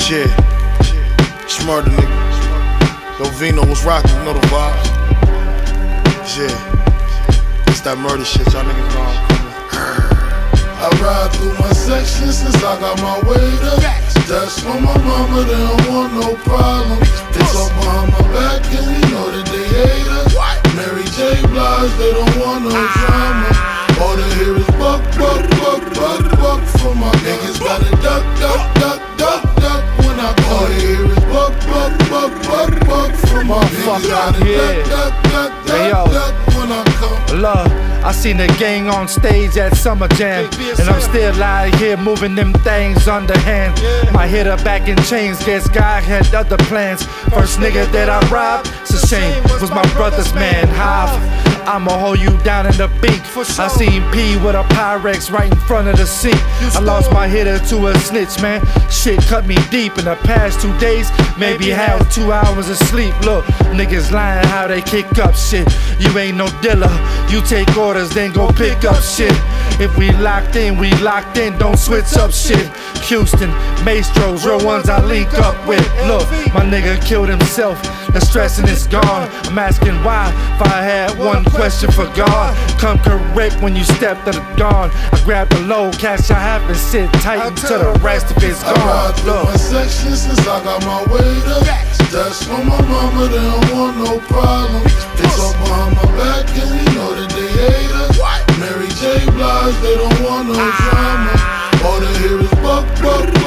Yeah, Murda, nigga. Yo, Vino was rocking, you know the vibes. Yeah, it's that murder shit, y'all niggas know I'm coming. I ride through my section since I got my weight up. That's for my mama, they don't want no problem. They talk behind my back and you know that they hate us. Mary J. Blige, they don't want no drama. All they hear is buck, buck, buck, buck, buck. For my niggas gotta duck, duck, duck, duck, duck. When I call, they hear is buck, buck, buck, buck, buck. For my niggas gotta duck, duck, duck, duck, duck. When I come, love, I seen the gang on stage at Summer Jam, and I'm still out here moving them things underhand. My hitter back in chains, guess God had other plans. First nigga that I robbed, it's a shame, was my brother's man, Hyde. I'ma hold you down in the beak. I seen P with a Pyrex right in front of the sink. I lost my hitter to a snitch, man. Shit cut me deep in the past 2 days. Maybe have 2 hours of sleep. Look, niggas lying how they kick up shit. You ain't no dealer. You take orders, then go pick up shit. If we locked in, we locked in. Don't switch up shit. Houston, Maestros, real ones I link up with. Look, my nigga killed himself. The stressing is gone. I'm asking why. If I had one question for God, come correct when you step to the dawn. I grab the low, cash I have and sit tight until the rest of it's gone. I ride through my section since I got my weight up. That's for my mama, they don't want no problem. They talk behind my back and you know that they hate us. Mary J. Blige, they don't want no drama. All they hear is buck, buck,